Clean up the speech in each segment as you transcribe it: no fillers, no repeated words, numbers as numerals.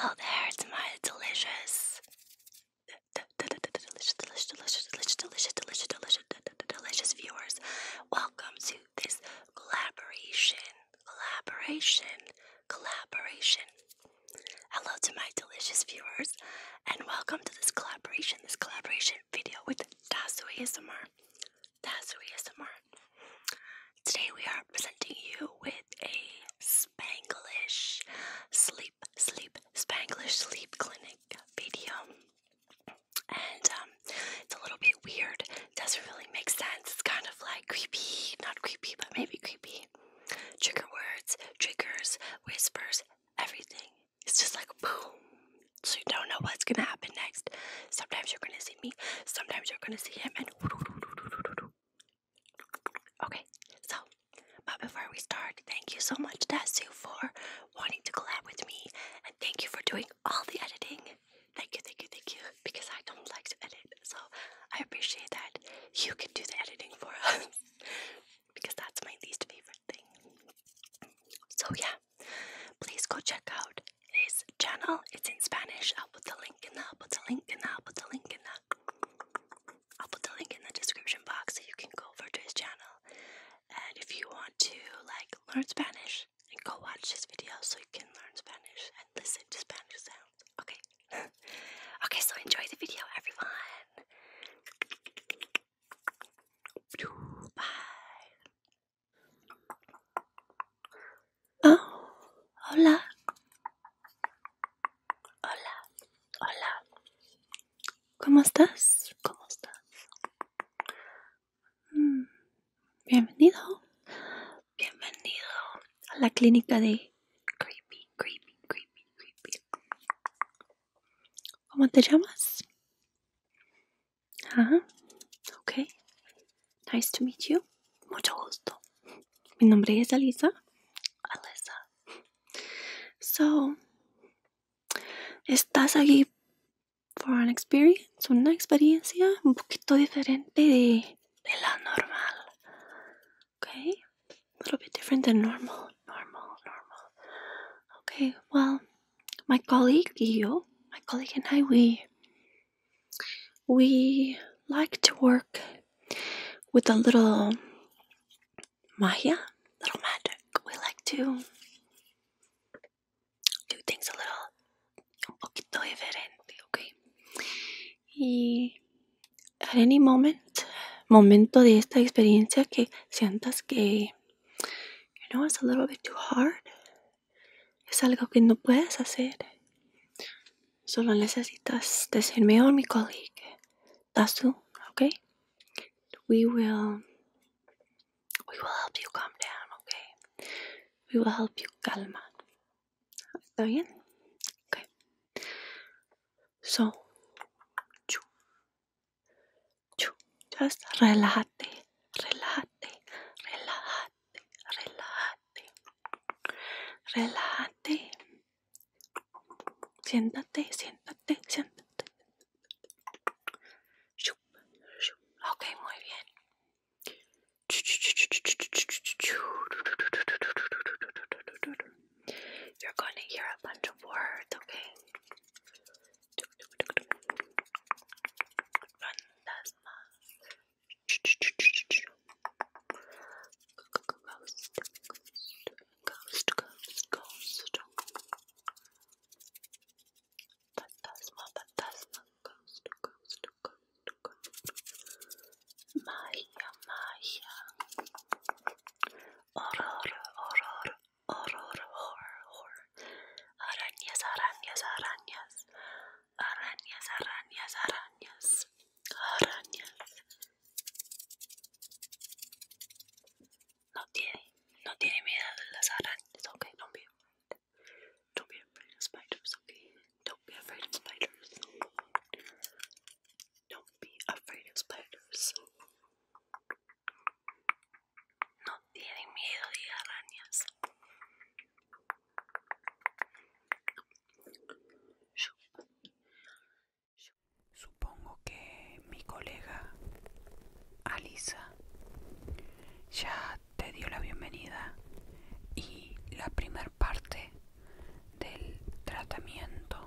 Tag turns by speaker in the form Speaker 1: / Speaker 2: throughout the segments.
Speaker 1: Hello there, it's my delicious viewers. Welcome to this collaboration. Hello to my delicious viewers, and welcome to this collaboration video with Tasu ASMR. Today we are presenting you with a Spanglish sleep clinic video. And it's a little bit weird. It doesn't really make sense. It's kind of like creepy, not creepy, but maybe creepy. Trigger words, triggers, whispers, everything. It's just like boom. So you don't know what's gonna happen next. Sometimes you're gonna see me, sometimes you're gonna see him, and okay. So, but before we start, thank you so much, Tasu, for wanting to collab with me, and thank you for doing all the editing. Thank you, because I don't like to edit, so I appreciate that you can do the editing for us, because that's my least favorite thing. So yeah, please go check out his channel. It's in Spanish. I'll put the link in the description box so you can go over to his channel. And if you want to learn Spanish, then go watch this video so you can learn Spanish and listen to Spanish sounds. Okay. Okay, so enjoy the video, everyone. Bye. Oh, hola. ¿Cómo estás? Bienvenido a la clínica de creepy. ¿Cómo te llamas? Okay. Nice to meet you. Mucho gusto. Mi nombre es Alysaa. So, ¿estás aquí for una experiencia un poquito diferente de la normal? Okay? A little bit different than normal. Okay, well, my colleague and I, we like to work with a little magic. We like to do things un poquito diferente, okay? Y at any momento de esta experiencia que sientas que, it's a little bit too hard, es algo que no puedes hacer, solo necesitas decirme, mi colleague, Tasu, okay? We will help you calm down, okay? We will help you calma. ¿Está bien? Okay. So, just relájate. Siéntate. Okay, muy bien. You're going to hear a bunch of words, okay? Fantasma. Ghost. Fantasma. Ghost. Magia. Horror. Arañas. No tiene miedo de las arañas, okay? Don't be afraid of spiders, okay? Don't be afraid of spiders. No tiene miedo de arañas. Supongo que mi colega Alysaa ya te dio la bienvenida y la primer parte del tratamiento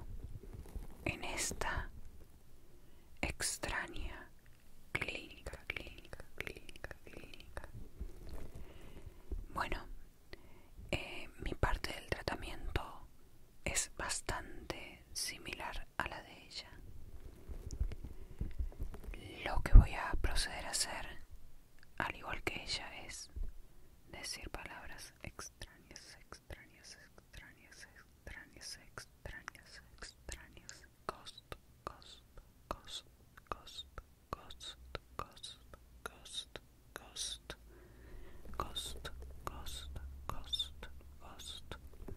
Speaker 2: hacer, al igual que ella, es decir palabras extrañas, extrañas, extrañas, extrañas, extrañas, extrañas. Ghost, ghost, ghost, ghost, ghost, ghost, ghost, ghost, ghost, ghost, ghost, ghost.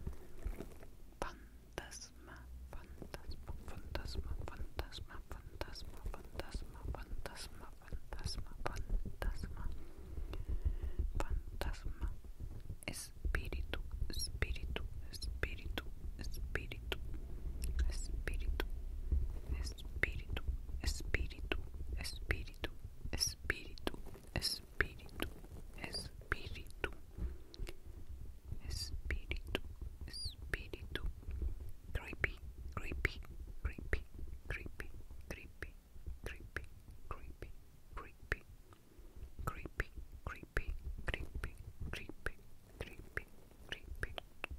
Speaker 2: Fantasma, fantasma, fantasma, fantasma, fantasma, fantasma, fantasma, fantasma, fantasma, fantasma, espíritu, espíritu, espíritu, espíritu, espíritu, espíritu, espíritu, espíritu, espíritu, espíritu, espíritu, espíritu, espíritu. Creepy, creepy, creepy, creepy, creepy, creepy, creepy, creepy, creepy, creepy, creepy, creepy, creepy, creepy.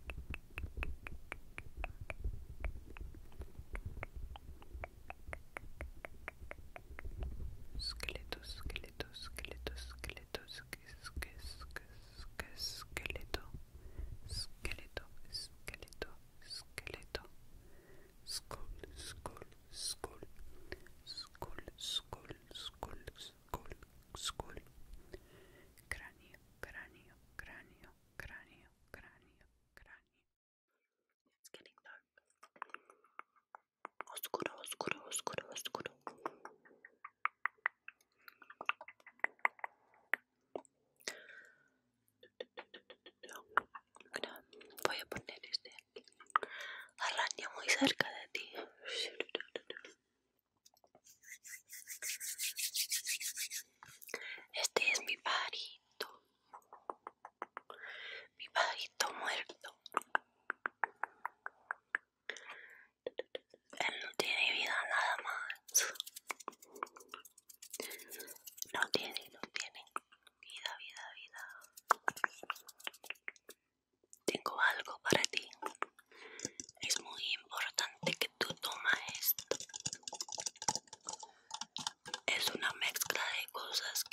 Speaker 2: Esqueleto, esqueleto, esqueleto, esqueleto, esqueleto, esqueleto, esqueleto, esqueleto. Skull, skull, skull, skull, skull, skull, skull, skull. Cráneo, cráneo, cráneo, cráneo, cráneo, cráneo.
Speaker 1: It's getting dark. Oscuro, oscuro, oscuro, oscuro. Voy a poner este aquí. Araña muy cerca de ti. Este es mi pajarito. Mi pajarito muerto. Él no tiene vida nada más. No tiene vida, vida, vida. Tengo algo para ti. Es muy importante que tú tomes esto. Es una mezcla de cosas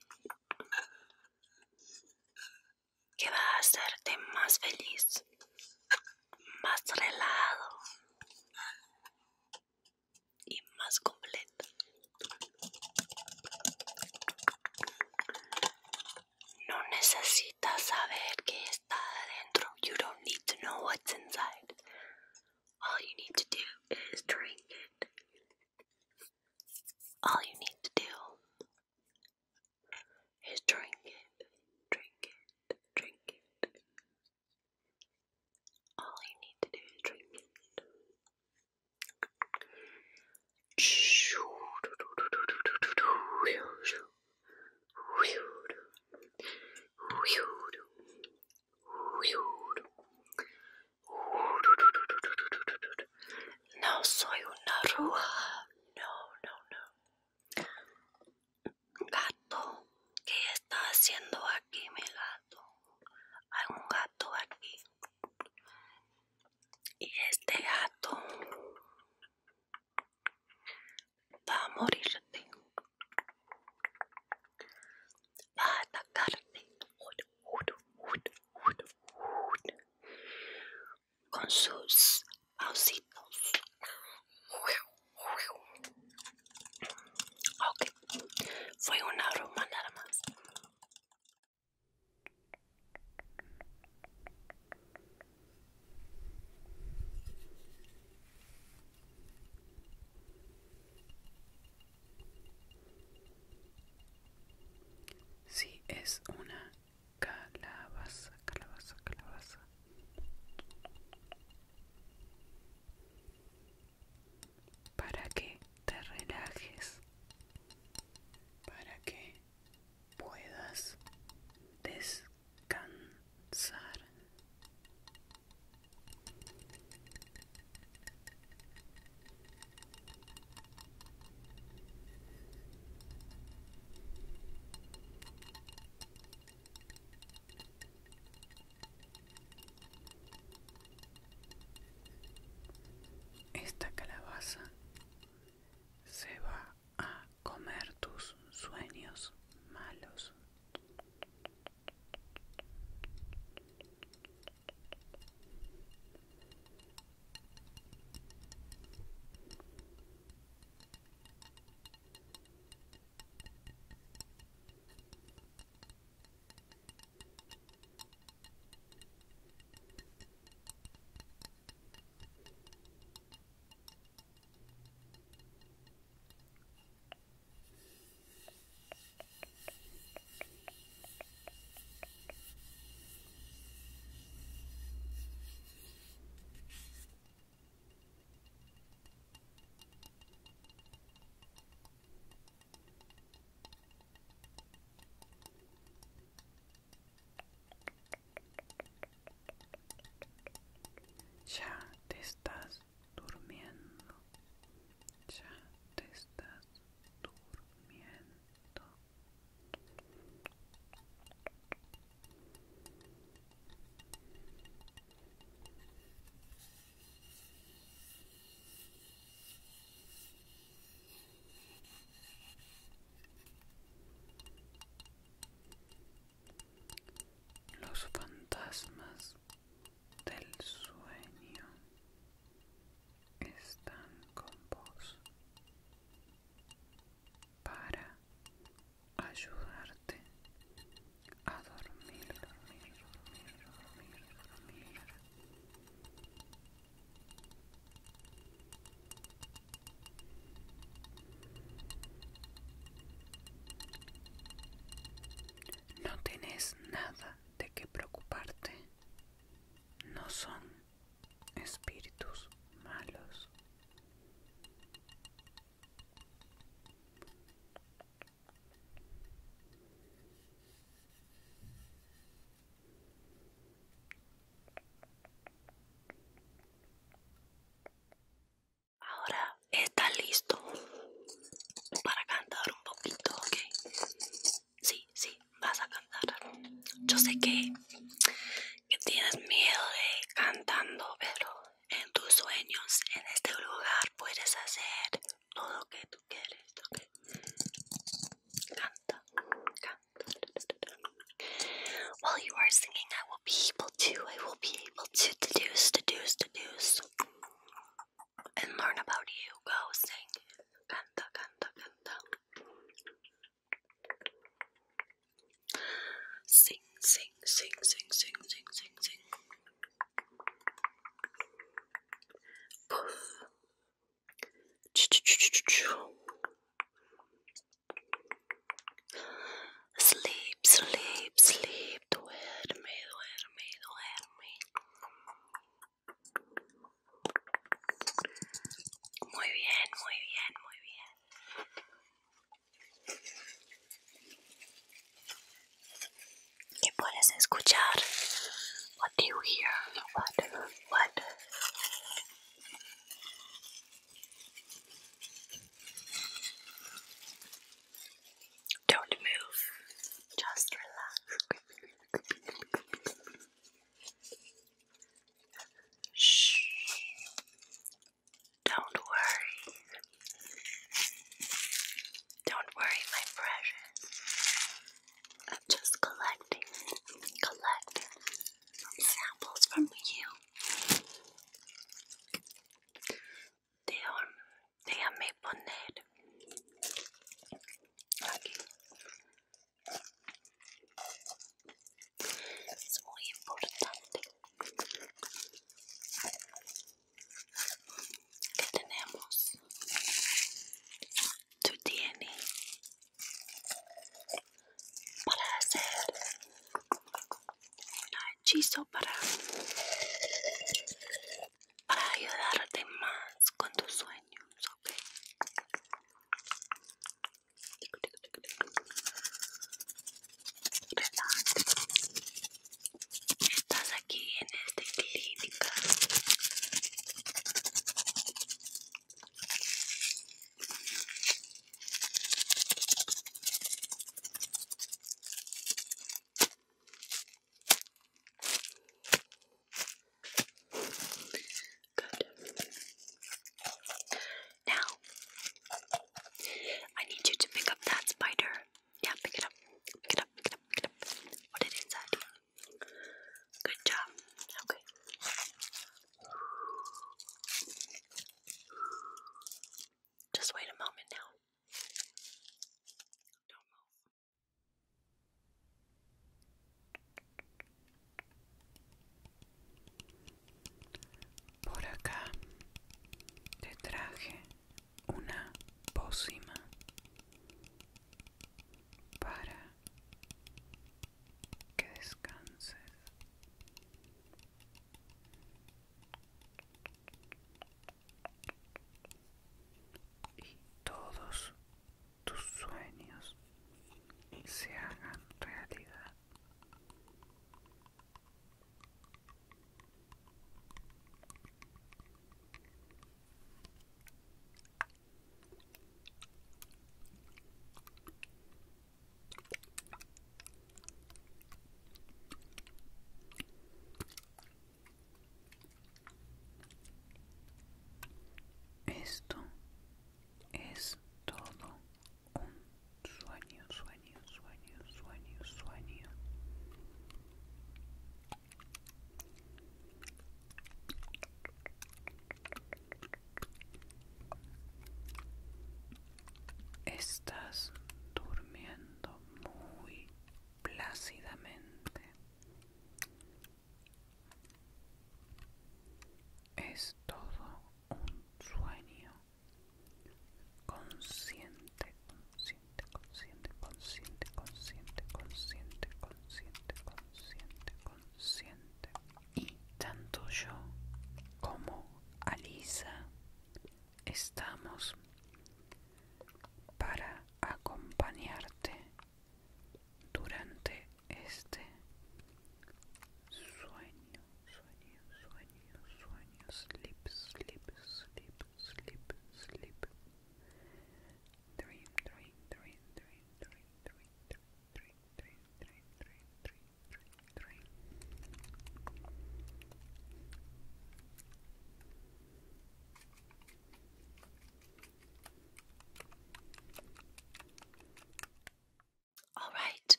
Speaker 1: que va a hacerte más feliz, más relajado y más completo. No necesitas saber qué está adentro. You don't need to know what's inside. All you need to do is drink it. All you need to do is drink it, drink it, drink it. All you need to do is drink it. No soy una bruja. No, no, no. Gato, ¿qué está haciendo aquí mi gato? Hay un gato aquí. Y este gato va a morirte. Va a atacarte. Con sus pausitos. Ok, fue una broma nada más.
Speaker 2: Sí, es una calabaza, calabaza, calabaza. Para que te relajes, para que puedas descansar. Esta calabaza tienes nada de qué preocuparte. No son espíritus malos.
Speaker 1: Ahora está listo para cantar un poquito, ¿ok? Sí, vas a cantar. Yo sé que tienes miedo de cantando, pero en tus sueños, en este lugar, puedes hacer todo lo que tú quieres, ¿ok? Canta, canta. While you are singing, I will be able to deduce, and learn about you. Go sing. Canta, canta, canta. Sing, sing, sing, sing, sing, sing, sing, sing. Puff. Sleep, sleep, sleep. Duerme, duerme, duerme. Muy bien, muy bien, muy bien. ¿Qué puedes escuchar? What do you hear? What? Don't move. Just relax. Shh. Don't worry. Don't worry, my precious. I'm just collecting samples from you. Déjame poner aquí. Es muy importante que tenemos. Tú tienes para hacer un hechizo para ayudarte más con tus sueños, ¿ok? Relájate. Estás aquí en esta clínica. Now, I need you to pick up that spider. Yeah, pick it up. Pick it up, pick it up, pick it up. Put it inside. Good job. Okay. Just wait a moment now. Don't move.
Speaker 2: Por acá te traje una pócima para que descanses. Y todos tus sueños se hagan realidad. Esto es todo un sueño, sueño, sueño, sueño, sueño. Estás durmiendo muy plácidamente. Es todo un sueño consciente, consciente, consciente, consciente, consciente, consciente, consciente.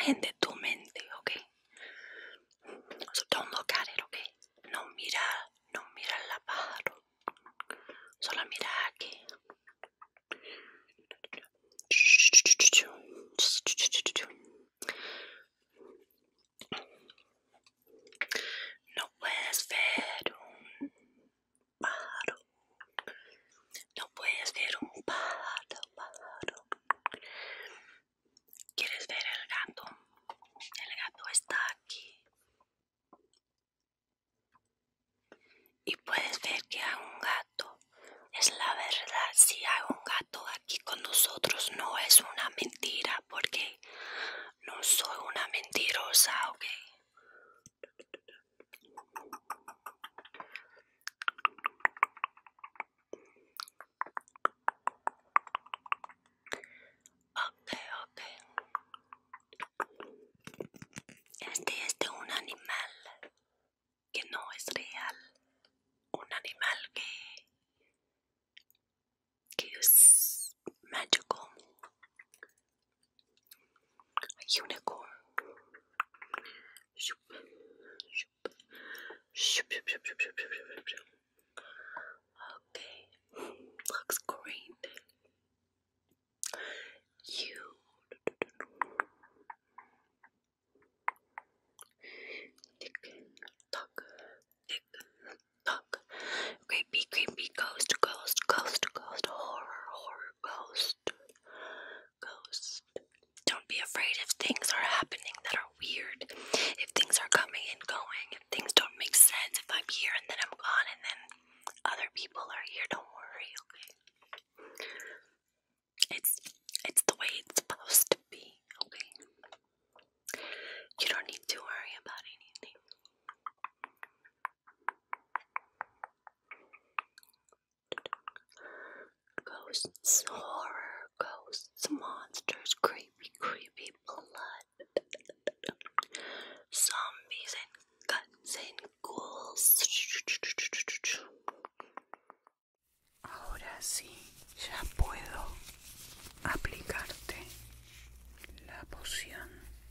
Speaker 1: imagen de tu mente, ¿ok? So don't look at it, ¿ok? No mira la pájaro. Solo mira aquí. No puedes ver un pájaro. No puedes ver un pájaro. ¿Quieres ver el gato? El gato está aquí. Y puedes ver que hay un gato. Es la verdad, si hay un gato aquí con nosotros, no es una mentira, porque no soy una mentirosa, ¿ok? Ok. Este es de un animal que no es real. Un animal que es magical. Unicorn. Okay, looks great. You tick tock, tick tock. Creepy, ghost, horror, ghost. Don't be afraid if things are happening that are weird, if things are coming and going, if things don't make sense, if I'm here and then I'm gone and then other people are here. Don't worry, okay? It's the way it's supposed to be, okay? You don't need to worry about anything. Ghosts, horror, ghosts, monsters, creepy blood, zombies and guts and ghouls.
Speaker 2: Ahora sí, ya puedo aplicarte la poción.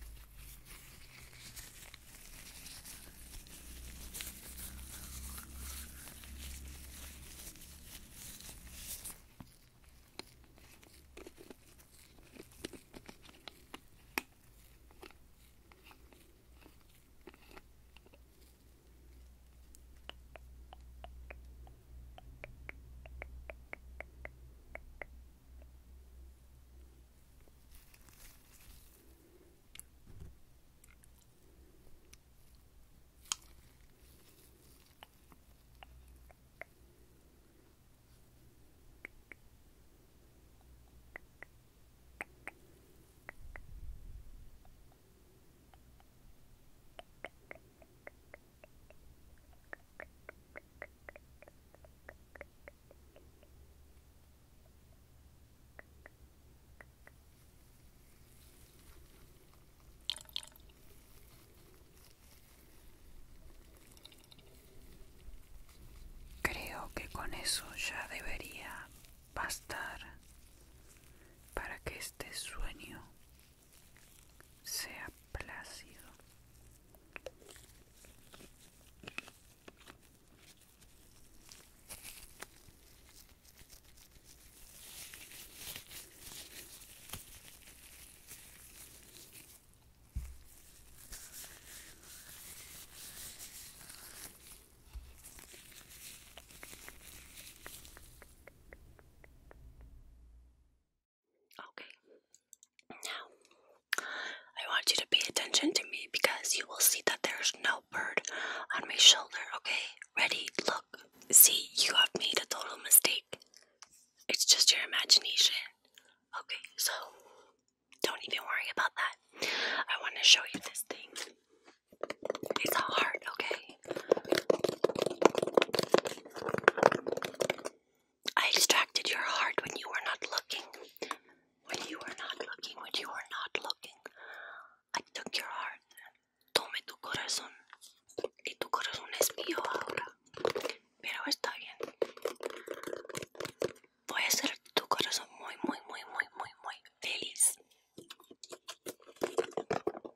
Speaker 2: Creo que con eso ya debería bastar para que este sueño sea plácido.
Speaker 1: Okay, now I want you to pay attention to me because you will see that there's no bird on my shoulder, okay? Ready? Look. See, you have made a total mistake. It's just your imagination. Okay, so don't even worry about that. I want to show you this thing. It's a heart, okay? I distracted your heart when you were not looking. I took your heart. Tomé tu corazón. Y tu corazón es mío ahora. Pero está bien. Voy a hacer tu corazón muy feliz.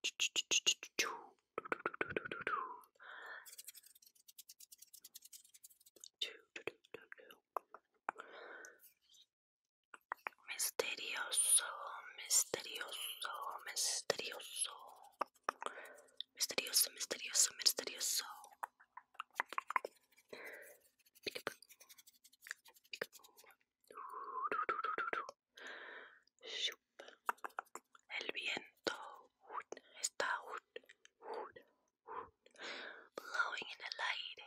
Speaker 1: Misterioso, misterioso, misterioso. Misterioso, misterioso, misterioso. El viento está blowing en el aire.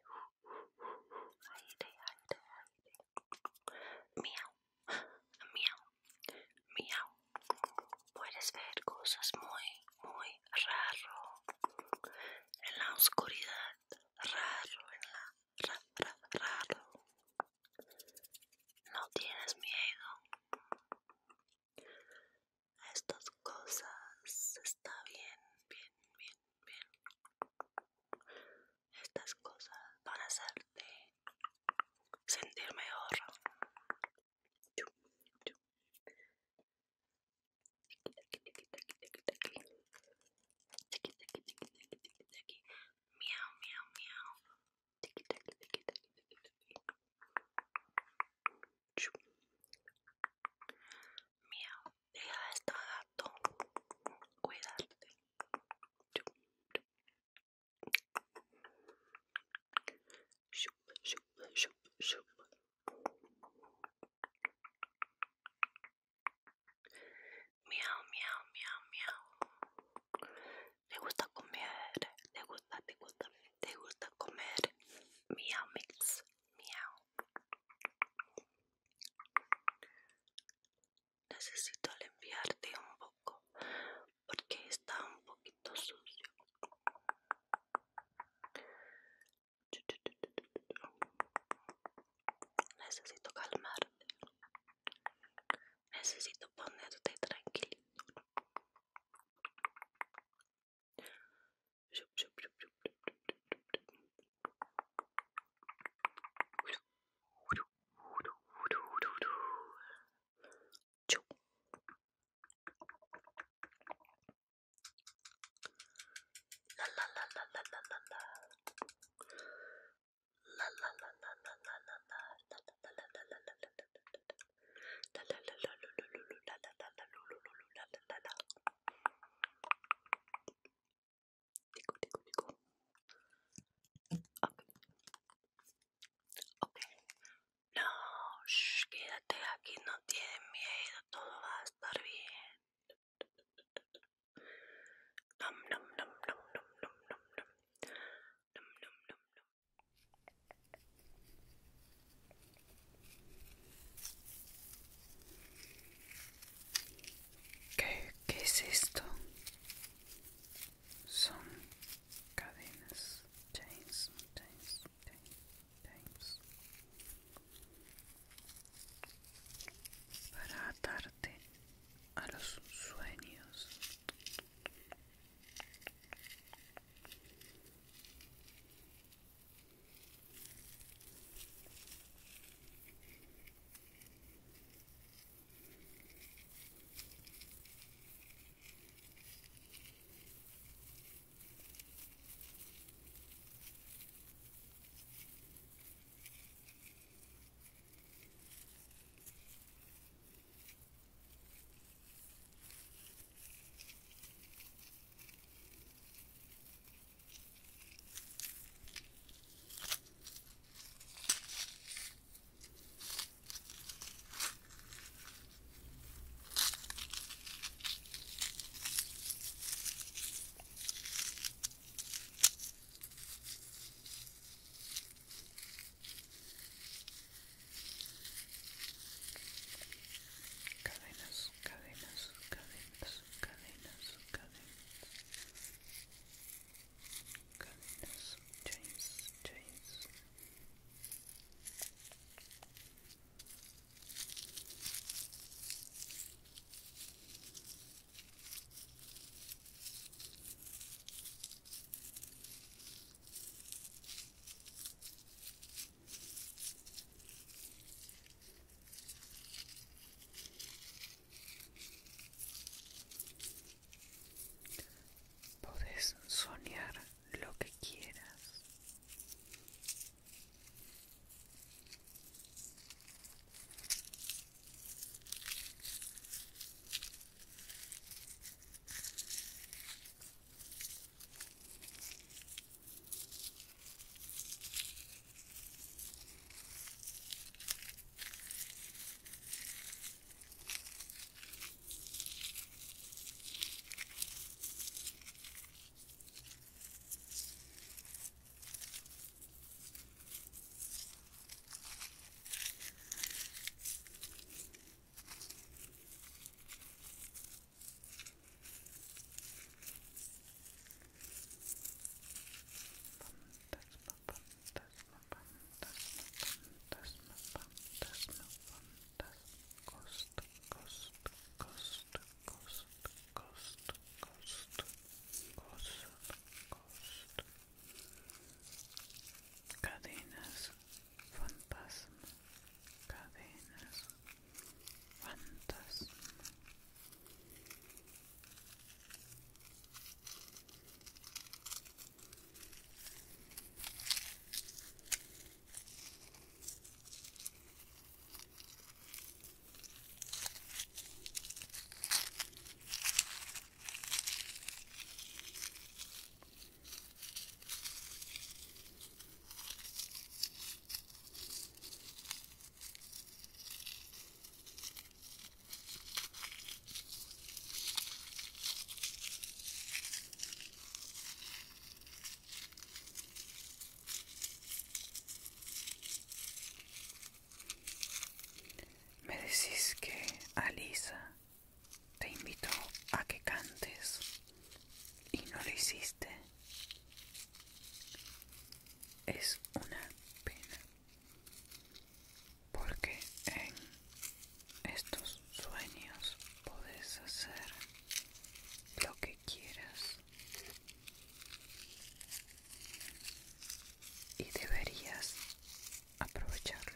Speaker 1: Aire, aire, aire. Miau, miau, miau. Puedes ver cosas muy, muy raro en la oscuridad. Raro en la raro. No tienes miedo. Estas cosas está bien, bien, bien, bien. Estas cosas van a hacerte sentir mejor. Miau, miau, miau. Miau. Deja a este gato cuidarte. Miau, miau, miau, miau. ¿Te gusta comer? ¿Te gusta comer? Miau mix, miau. Necesito limpiarte un poco porque está un poquito sucio. Necesito calmarte. Necesito ponerte tranquilito.
Speaker 2: hiciste. Es una pena, porque en estos sueños puedes hacer lo que quieras y deberías aprovecharlo.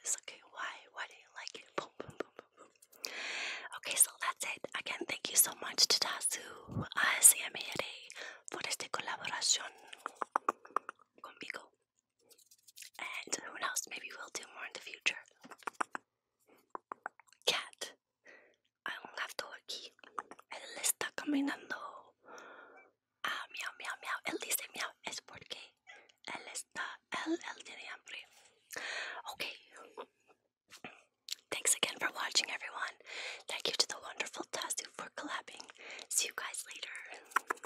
Speaker 1: this. Okay, why do you like it? Boom, boom, boom, boom, boom. Okay, so that's it. Again, thank you so much to Tasu, ASMR, por esta colaboración conmigo. And who knows, maybe we'll do more in the future. Cat, hay un gato aquí. Él está caminando. Ah, miau, miau, miau. Él dice miau, es porque él tiene hambre. Okay. Thanks again for watching, everyone. Thank you to the wonderful Tasu for collabing. See you guys later.